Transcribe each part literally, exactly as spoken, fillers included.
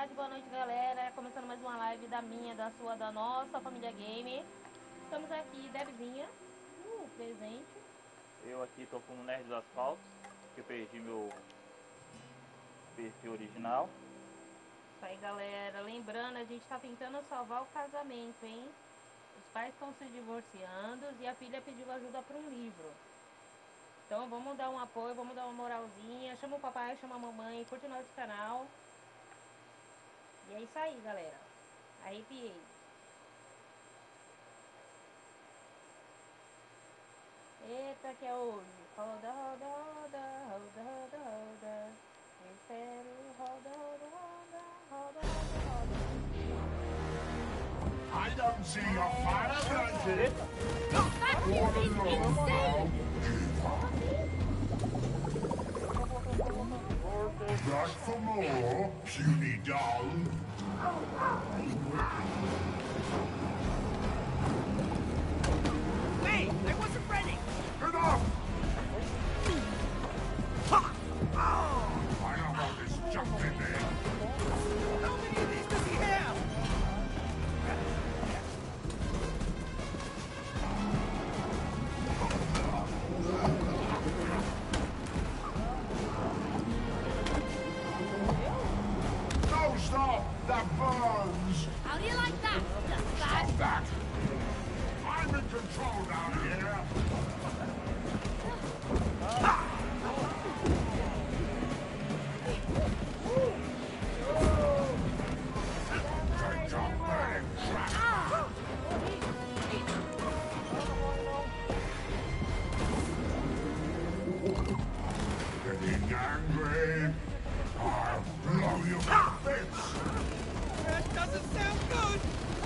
tarde, boa noite, galera. Começando mais uma live da minha, da sua, da nossa família game. Estamos aqui, Debzinha, uh, presente. Eu aqui tô com o Nerd do Asfalto, que eu perdi meu perfil original. Isso aí, galera. Lembrando, a gente tá tentando salvar o casamento, hein? Os pais estão se divorciando e a filha pediu ajuda para um livro. Então vamos dar um apoio, vamos dar uma moralzinha. Chama o papai, chama a mamãe, curte o nosso canal. E é isso aí, galera. Arrepiei. Eita, que é hoje. Roda, roda, roda, roda, roda, roda. Espero, roda, roda, roda, roda, roda, roda. I don't see your fire blanket. That music is insane! Back for more, puny doll. Wait, I wasn't ready! Get up! I don't want this junk in there. How many of these does he have? No, stop! That burns! How do you like that, Stop dustbag? that! I'm in control down here! Take your burning crap! Getting angry! I'll blow you to bits! That doesn't sound good!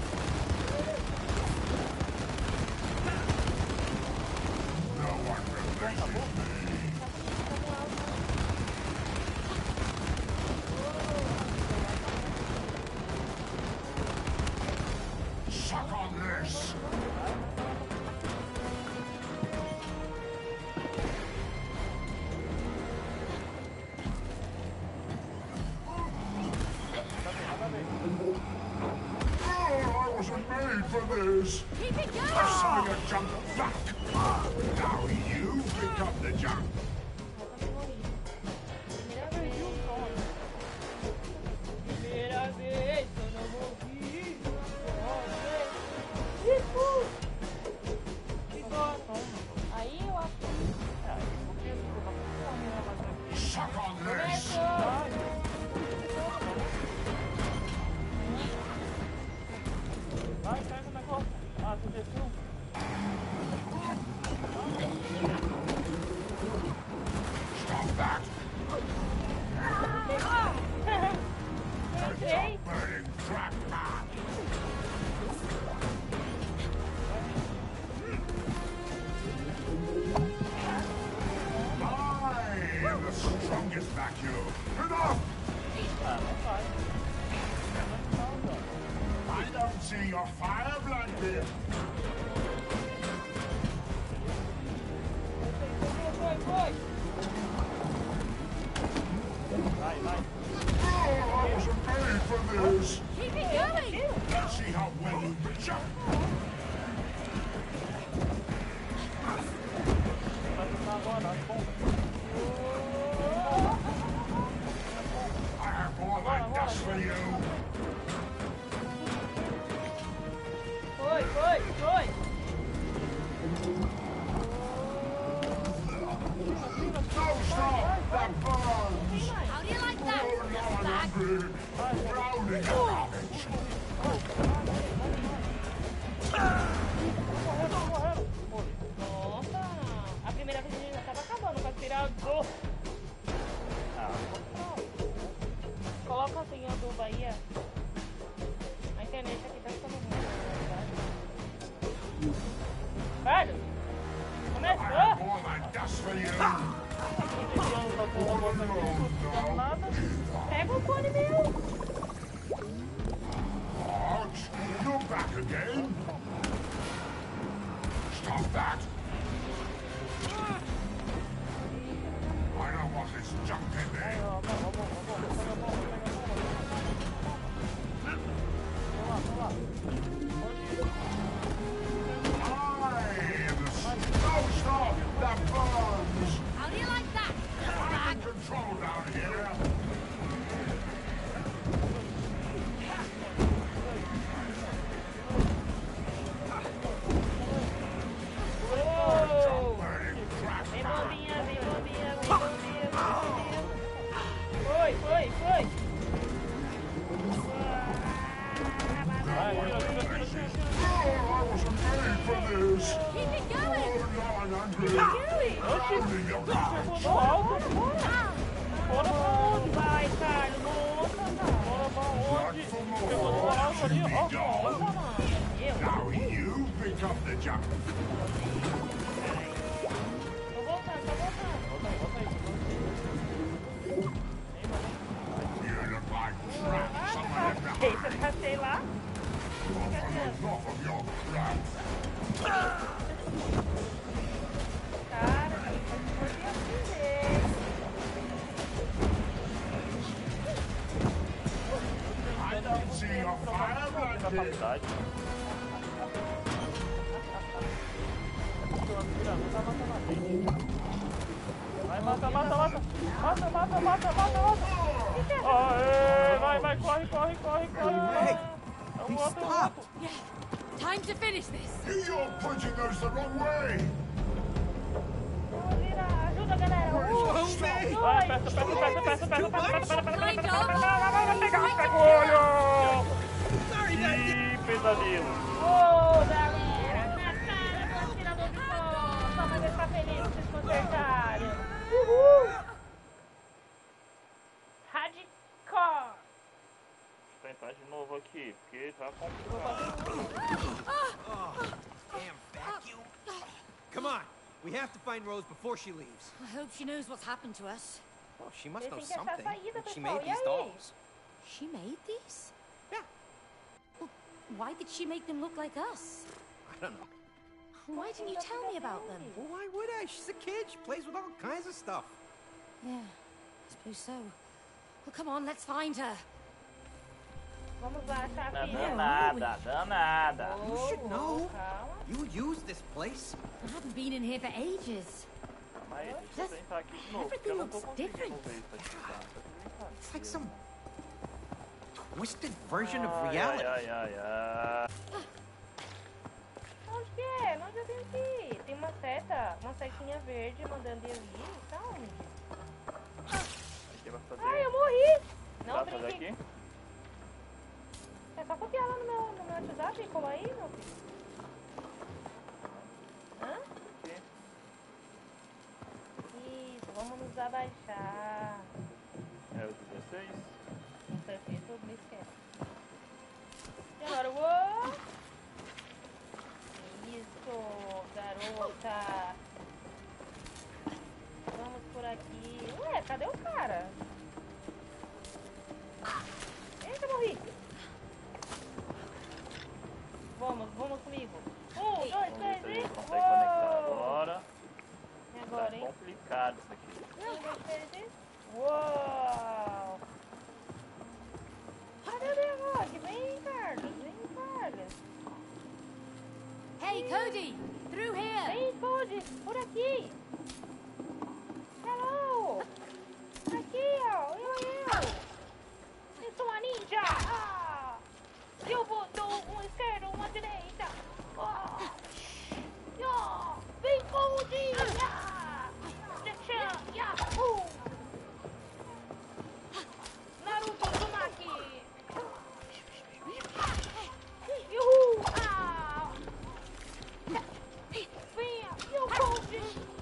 No one replaces me! Suck on this! Oh, I wasn't made for this! Keep it going! Passing a junk back! Now you pick up the junk! Primeira vez que eu não ouvi você. Aí eu acho que Suck on this! Vai, pega o negócio. Ah, tu desceu? Stop that! Take your burning crap back! I am the strongest vacuum! Enough! Ah, não vai. I don't see your fire blanket! foi, foi. Vai, vai. Oh, I wasn't made for this! Keep it going! Let's see how well you jump! Vai botar agora, as bombas. I have more than dust for you! Foi, foi, foi. No, stop! That burns! How do you like Oh, that, now I'm dustbag? hungry! Drowning in garbage! Nossa, a primeira vez a gente já tava acabando com aspirador. Ah, Coloca a senha do Bahia. A internet aqui tá ficando ruim, na verdade. Velho, I have começou. more than dust for you! não tá com o negócio aqui, não nada. Pega o fone meu. What? You're back again? Stop that! I don't want this junk in there! Vai, tira, tira, tira, tira, tira. Oh, I wasn't ready for this. Keep it going! Oh, nine hundred. Pounding your Chegou guts. no alto. Bora pra onde? Vai, Carlos. Nossa, cara. Bora pra onde? For Chegou no more. alto ali, ó. Nossa, mano. Eu. Now you pick up the jump. Tô voltando, tô voltando. Volta aí, volta aí. You look like crap. Someone left the Ei, você passei lá? enough of your crap. Cara, foi assim mesmo. I can see your fire black here. Capacidade. Vai, mata, mata, mata. Mata, mata, mata, mata, mata. Aê, vai, vai, corre, corre, corre, corre. É um outro, é um outro. Yeah. Time to finish this. You're pushing us the wrong way. Vamos virar. Ajuda, galera. Um, Stop. Vai, aperta, aperta, aperta, aperta, aperta, aperta, aperta, aperta, Kind aperta. of. Vai, vai, vai pegar, pega o olho. Ih, pesadelo. Ô, galera. Na cara do atirador de pó. Só vai ficar feliz que vocês consertaram. Uhul. Hardcore. Vou tentar de novo aqui, porque tá complicado. Damn vacuum. Come on. We have to find Rose before she leaves. I hope she knows what's happened to us. Well, she must Eles know têm que achar a something. saída, She pessoal. made E these aí? dolls. She made these? Yeah. Well, why did she make them look like us? I don't know. Why didn't you tell me about them? Well, why would I? She's a kid. She plays with all kinds of stuff. Yeah, I suppose so. Well, come on, let's find her. Vamos lá achar a Não filha. danada, danada. You should Oh, know. calma. You use this place. I haven't been in here for ages. Mas deixa eu tentar aqui de novo, porque Everything eu não tô looks conseguindo different. ver isso aqui. Tá? Tá It's like some twisted version of Ai, reality. ai, ai, ai. Onde que é? Onde eu tenho que ir? Tem uma seta, uma setinha verde mandando eu ir. Tá onde? Aqui vai fazer. Ai, eu morri! Não Dá pra fazer brinque. aqui? É só copiar lá no meu, no meu WhatsApp e colar aí, meu filho. Hã? Aqui. Isso, vamos nos abaixar. É o dezesseis. Não sei se tudo me esquece. E agora, uou! Isso, garota. Vamos por aqui. Ué, cadê o cara? Eita, morri. Vamos, vamos comigo. Um, dois, Vamos ver três se a e... gente consegue conectar Uou! agora. E Tá agora, hein? complicado isso aqui. Um, dois, três e... Uou! Cadê o negócio? Vem, Carlos. Vem, Carlos. Hey, Cody! Through here! Vem, Cody. Por aqui. Hello. Aqui, ó. Eu, eu. Eu sou uma ninja. Ah. Eu vou dou um esquerdo, uma direita. Ah. Ah. Vem, Cody. Ah. Tchan, Yahoo. Naruto Uzumaki. Yuhu. Ah. Venha, meu Cold!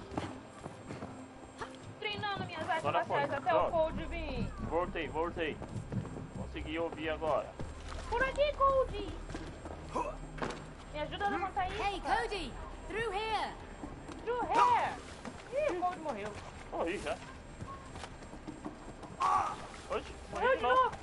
Treinando minhas artes Agora marciais foi, até o pronto. Cold vir. Voltei, voltei. Consegui ouvir agora. Por aqui, Cold! Me ajuda a levantar isso. Hey, cara. Cody! Through here! True hair! Ih, o Cold morreu. Morri já. Oxe, morri Morreu de de novo. novo.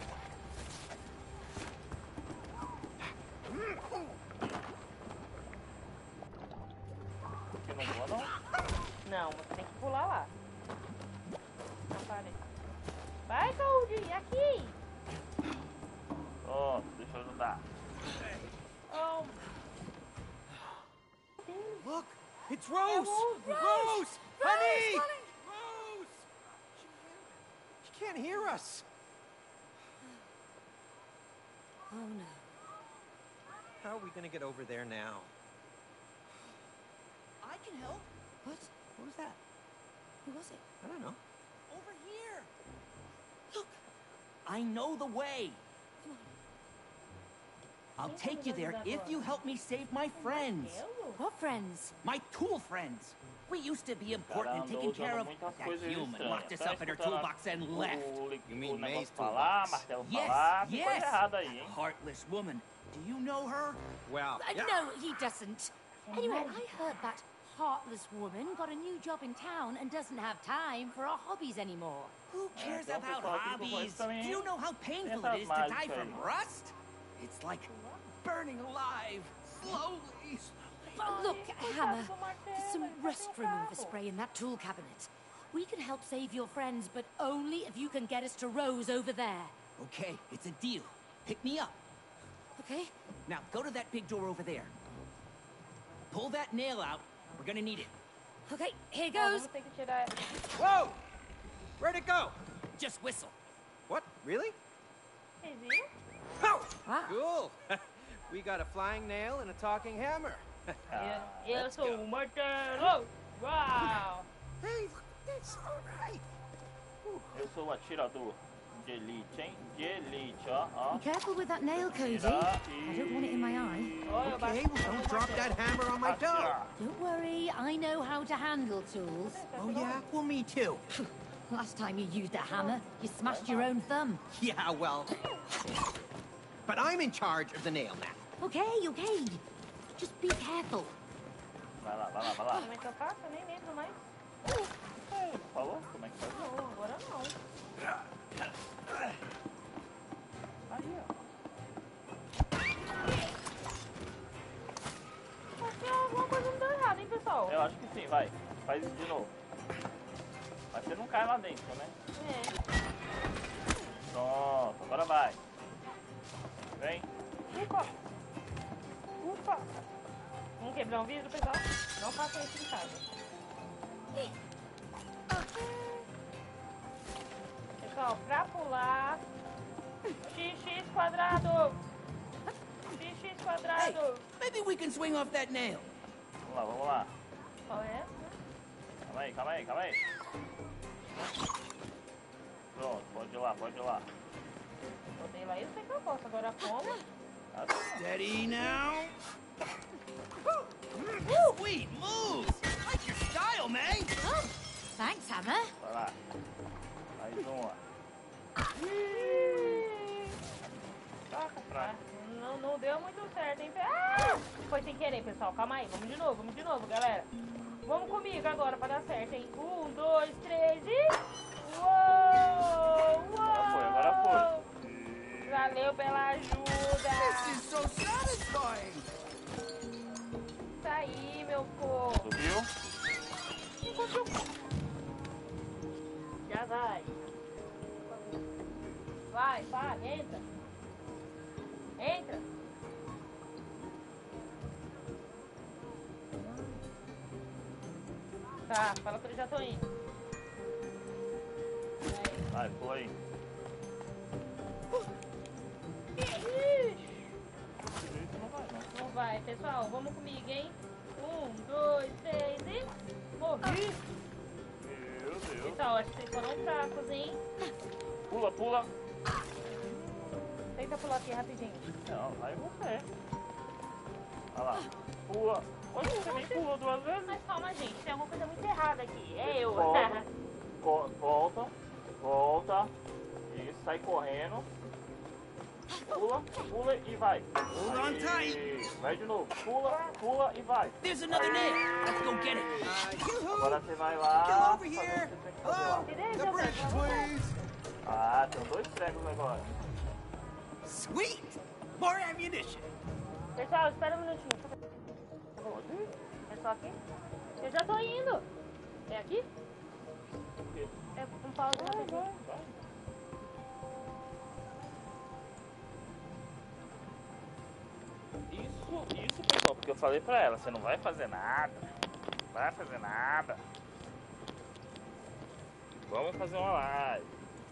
Aqui não voa não? Não, você tem que pular lá. Aparece. Vai, Cold! Aqui! Pronto, deixa eu ajudar. Oh, Look, it's Rose. Rose. Rose, honey. darling. Rose. She can't hear us. Oh no. How are we gonna get over there now? I can help. What? What was that? Who was it? I don't know. Over here. Look. I know the way. I'll take you there if you help me save my friends. What friends? My tool friends. We used to be important in taking care of that human locked us up in her toolbox and left. You mean May's falar, toolbox? martelo Yes, falar, tem coisa yes. errada aí, hein? Heartless woman. Do you know her? Well, Uh, yeah. No, he doesn't. Anyway, I heard that heartless woman got a new job in town and doesn't have time for our hobbies anymore. Who cares então, about pessoal, aqui no hobbies? começo também Do you know how painful essas it is to die mágicas from aí. rust? It's like burning alive, slowly. But look, Hammer, there's some rust remover spray in that tool cabinet. We can help save your friends, but only if you can get us to Rose over there. Okay, it's a deal. Pick me up. Okay? Now go to that big door over there. Pull that nail out. We're gonna need it. Okay, here Ó, goes. vamos ter que tirar. Whoa! Where'd it go? Just whistle. What? Really? Vocês viram? Oh! Wow. Cool. We got a flying nail and a talking hammer. Eu, eu sou o martelo. Uau! Hey, look, that's all right. Eu sou o atirador de elite, hein? De elite, ó, ó. Be careful with that nail, Cody. Tirar I don't want it in my eye. Ó, eu Okay, bati well, no don't drop that martelo. hammer on my toe. Atirar. Don't worry, I know how to handle tools. Oh, yeah? Well, me too. Last time you used a hammer, you smashed your own thumb. Yeah, well. But I'm in charge of the nail now. Okay, okay. Just be careful. Vai lá, vai lá, vai lá. Como é que eu faço? Eu nem lembro mais. É, falou? Como é que faz? Não, agora não. Aí, ó. Acho que alguma coisa não deu errado, hein, pessoal? Eu acho que sim, vai. Faz isso de novo. Mas você não cai lá dentro, né? É. Pronto, agora vai. Vem. Ufa! Ufa! Vamos quebrar um vidro, pessoal? Não façam isso em casa. Pessoal, pra pular... X X quadrado! X X Hey, quadrado! maybe we can swing off that nail. Vamos lá, vamos lá. Qual é? Calma aí, calma aí, calma aí. Pronto, pode ir lá, pode ir lá. Botei lá, eu sei que eu posso. Agora como? Assim, Steady now. Sweet moves. Like your style, man. Oh, thanks, Hammer. ó. Vai lá. Mais uma. Taca pra... Não, não deu muito certo, hein? Ah! Foi sem querer, pessoal. Calma aí. Vamos de novo, vamos de novo, galera. Vamos comigo agora pra dar certo, hein? Um, dois, três e... Uou! Uou! Agora foi, agora foi. Valeu pela ajuda! This is so satisfying. Isso aí, meu povo! Subiu? Já vai! Vai, vai, entra! Entra! Tá, fala que eu já tô indo. Vai, pula aí. Ixi, Isso não vai, não. não vai, pessoal, vamos comigo, hein? Um, dois, três e... Morri! Meu Deus. Pessoal, acho que vocês foram fracos, hein? Pula, pula. Tenta pular aqui rapidinho. Não, vai você. Olha lá. Pula. Olha, você nem pulou duas vezes. Mas calma, gente, tem alguma coisa muito errada aqui. É eu. Volta. Co- volta. Volta. Isso, sai correndo. Pula, pula e vai. Hold on tight. Aí, vai de novo. Pula, pula e vai. There's another nail. Let's go get it. Uh, yoo-hoo! Agora você vai lá. Get over fazer o here! que você tem que fazer lá. Hello? The bridge, please! Ah, tem dois cegos agora. Sweet. More ammunition. Pessoal, espera um minutinho. É só aqui? Eu já tô indo. É aqui? É um pausa rapidinho. Isso, isso, pessoal, porque eu falei pra ela, você não vai fazer nada. Não vai fazer nada. Vamos fazer uma live.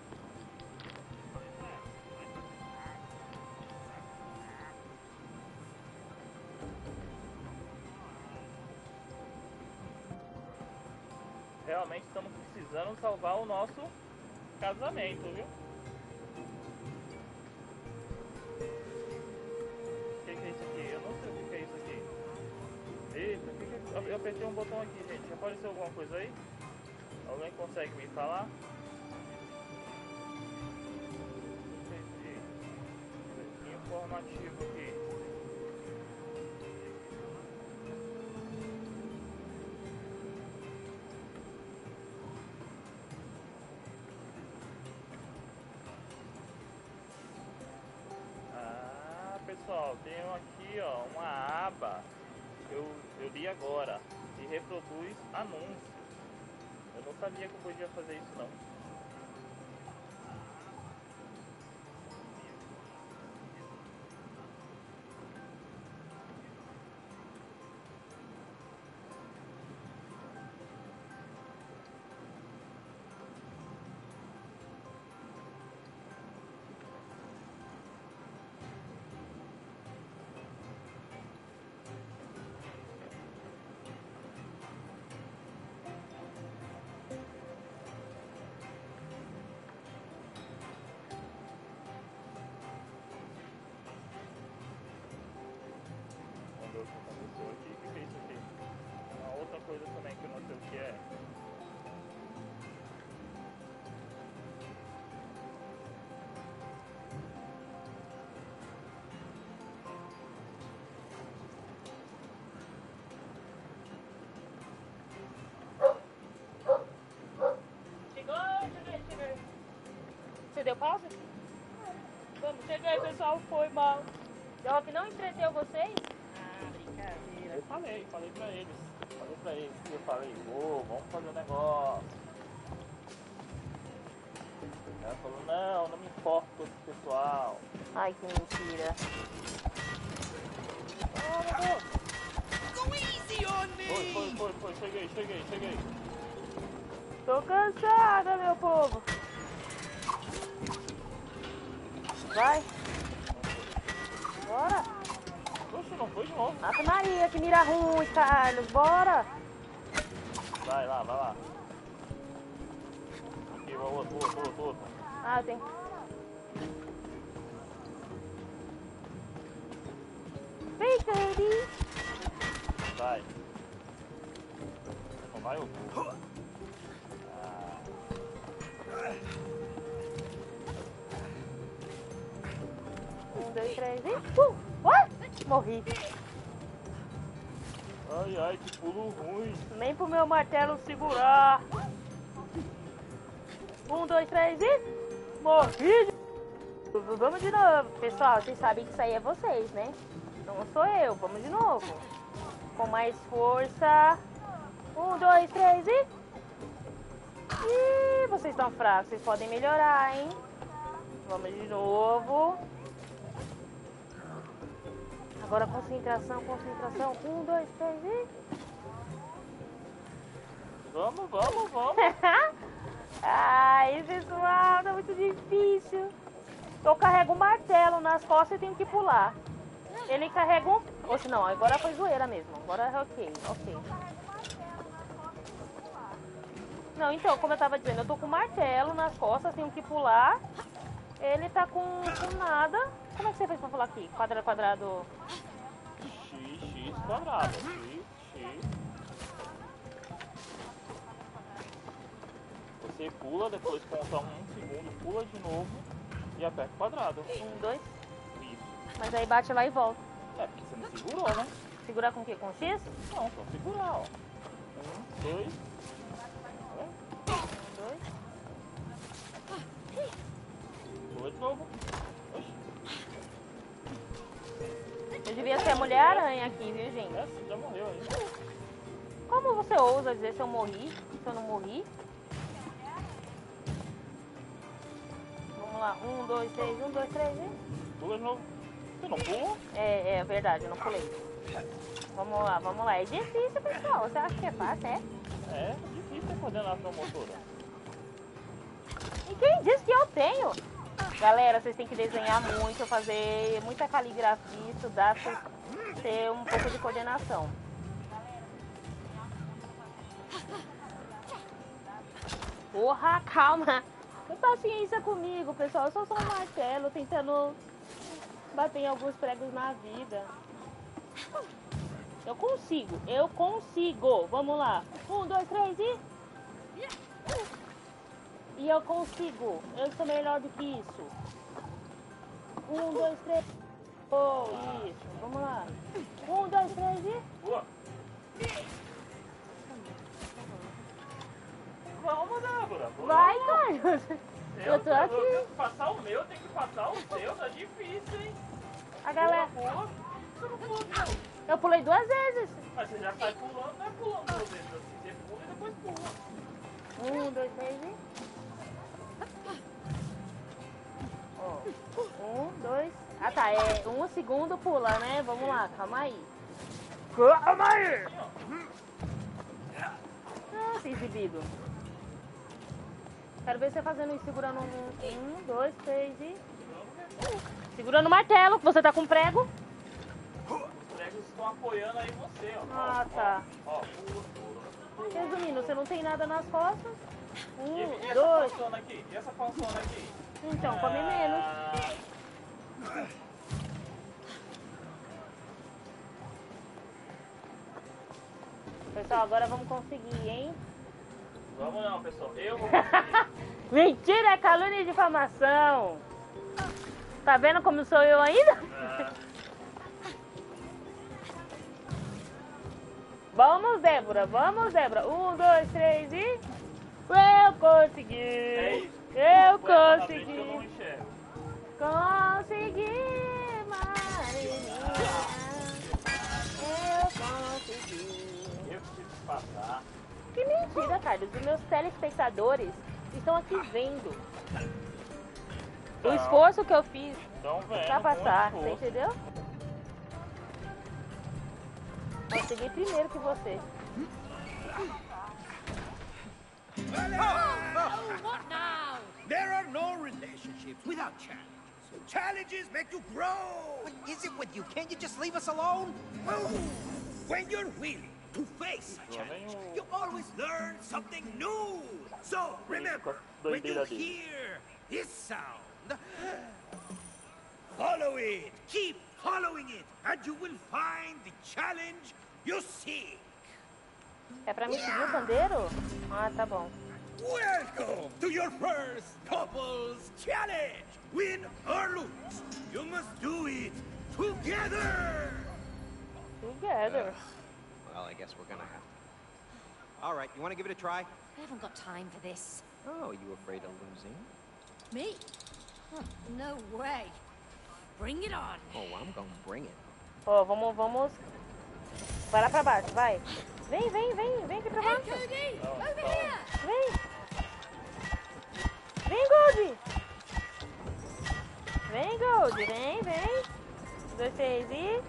Realmente estamos precisando salvar o nosso casamento, viu? apertei um botão aqui, gente. Apareceu alguma coisa aí? Alguém consegue me falar? Informativo aqui. Ah, pessoal, tem aqui, ó, uma aba que eu, eu li agora e reproduz anúncios. Eu não sabia que eu podia fazer isso não. Coisa também que eu não sei o que é. Chegou, cheguei, cheguei. Você deu pausa? Vamos, cheguei, pessoal, foi mal. Doc não entreteu vocês? Ah, brincadeira. Eu falei, falei pra eles. Falei pra eles, eu falei, ô, oh, vamos fazer um negócio. Ela falou, não, não me importo com esse pessoal. Ai, que mentira. Ah, meu Deus. Go easy on me! Foi, foi, foi, foi, cheguei, cheguei, cheguei. Tô cansada, meu povo. Vai. Bora. Poxa, não foi de novo. Ave Maria, que mira ruim, Carlos. Bora. Vai lá, vai lá. Aqui, o outro, outro, outro, outro. Ah, tem. Vem, baby. Vai. Não vai, eu vou. Ah. Um, dois, três e... Uh! What? Morri. Ai, ai, que pulo ruim. Nem pro meu martelo segurar. Um, dois, três e... Morri. Vamos de novo. Pessoal, vocês sabem que isso aí é vocês, né? Não sou eu. Vamos de novo. Com mais força. Um, dois, três e... Ih, vocês estão fracos. Vocês podem melhorar, hein? Vamos de novo. Agora concentração, concentração. Um, dois, três e... Vamos, vamos, vamos. Ai, pessoal, tá muito difícil. Eu carrego um martelo nas costas e tenho que pular. Ele carrega um... Oxe, não, agora foi zoeira mesmo. Agora é ok, ok. Não, então, como eu tava dizendo, eu tô com um martelo nas costas, tenho que pular. Ele tá com, com nada. Como é que você fez pra pular aqui? Quadrado, quadrado... X, X quadrado. X, X. Você pula, depois conta um segundo, pula de novo e aperta o quadrado. Um, dois. Isso. Mas aí bate lá e volta. É, porque você não segurou, né? Segurar com o quê? Com X? Não, só segurar, ó. Um, dois. Um, dois. Pula de novo. Oxi. Eu devia ser a Mulher-Aranha aqui, viu, gente? Essa já morreu aí. Como você ousa dizer se eu morri? Se eu não morri? Vamos lá. Um, dois, três. Um, dois, três e... Pula de novo. Você não pula? É, é verdade, eu não pulei. Vamos lá, vamos lá. É difícil, pessoal. Você acha que é fácil, é? É, difícil a coordenação motora. E quem disse que eu tenho? Galera, vocês têm que desenhar muito, fazer muita caligrafia, estudar, ter um pouco de coordenação. Porra, calma. Tem paciência comigo, pessoal. Eu só sou um martelo tentando bater em alguns pregos na vida. Eu consigo, eu consigo. Vamos lá. Um, dois, três e... E eu consigo. Eu sou melhor do que isso. Um, dois, três. Oh, isso. Vamos lá. Um, dois, três e... Boa. Vamos, Débora. Vai, Carlos. Eu tô aqui. Eu tenho que passar o meu, tem que passar o seu. Tá difícil, hein? A galera... Pula, você não pula, não. Eu pulei duas vezes. Mas você já sai pulando, não é pulando duas vezes assim. Você pula e depois pula. Um, dois, três e... Oh. Um, dois... Ah, tá. É um segundo pula, né? Vamos lá, calma aí. Calma aí! Ah, se exibido. Quero ver você fazendo isso, segurando um... Um, dois, três e... Segurando o martelo, que você tá com prego. Os pregos estão apoiando aí você, ó. Ah, tá. Ó, pula, pula. Resumindo, você não tem nada nas costas. E, Um, e essa dois... pançona aqui? E essa pançona aqui? Então, come menos. Ah, Pessoal, agora vamos conseguir, hein? vamos não, pessoal. Eu vou conseguir. Mentira, é calúnia e difamação. Tá vendo como sou eu ainda? Ah, Vamos, Débora, vamos, Débora. Um, dois, três e... Eu consegui! é isso. Eu Põe ela na frente que eu não consegui! enxergo. Consegui, Maria! Eu consegui! Eu preciso passar. Que mentira, Carlos. Os meus telespectadores estão aqui vendo o Não. esforço que eu fiz Então, vendo. pra passar. muito Você esforço. entendeu? Consegui primeiro que você. Oh, what now? There are no relationships without challenges. Challenges make you grow. What is it with you? Can't you just leave us alone? Oh, when you're willing to face a challenge, you always learn something new. So remember, when you hear this sound, follow it. Keep following it, and you will find the challenge you seek. É pra me seguir o pandeiro? Ah, tá bom. Welcome to your first couples challenge. Win or lose, you must do it together. Together. Well, I guess we're gonna have to. All right, you want to give it a try? I haven't got time for this. Oh, you afraid of losing? Me? Huh, no way. Bring it on. Oh, I'm gonna bring it. Ó, vamos, vamos. Vai lá pra baixo, vai. Vem, vem, vem, vem aqui pra Hey, baixo. Cody! Over here! Vem. Vem, Gold. Vem, Gold, vem, vem. Um, dois, três e...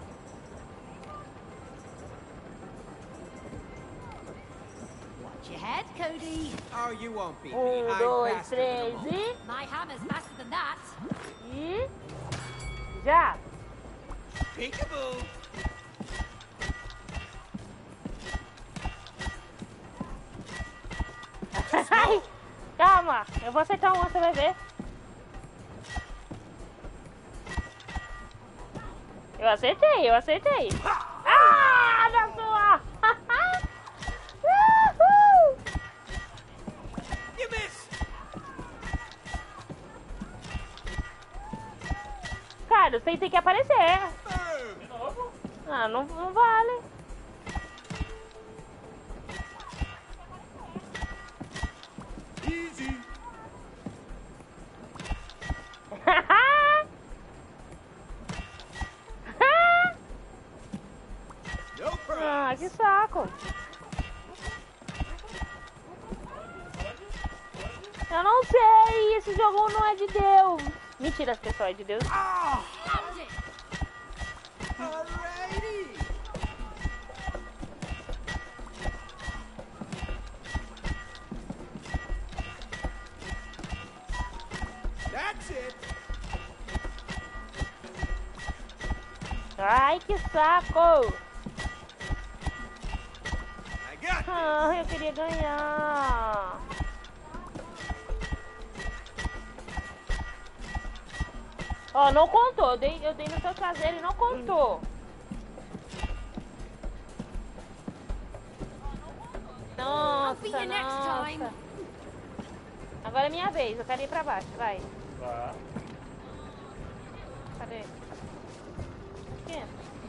Watch your head, Cody. Oh, you won't beat me. Um, I'm dois, faster than três them all. e... My hammer's faster than that. E... Já. Peekaboo. Ai, calma, eu vou acertar uma, você vai ver. Eu acertei, eu acertei. Ah, na sua! Uhul! You missed. Carlos, tem, tem que aparecer. Boom. De novo? Ah, não, não vale. Easy. No problem. Ah, que saco. Eu não sei, esse jogo não é de Deus. Mentira, pessoal, é de Deus. Ah, Land it! alrighty. That's it. Ai, que saco. I got Ah, eu queria ganhar. Ó, não contou. Eu dei, eu dei no seu traseiro e não contou. Nossa, nossa. Agora é minha vez, eu quero ir pra baixo, vai. Vai. Cadê? Aqui.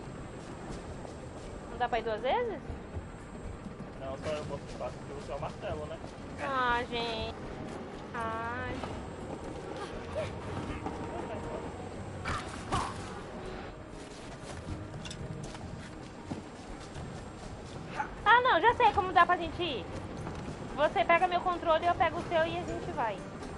Não dá pra ir duas vezes? Não, só eu posso embaixo porque você é o martelo, né? Ah, gente. Ai. Ah, não, já sei como dá pra gente ir. Você pega meu controle, eu pego o seu e a gente vai.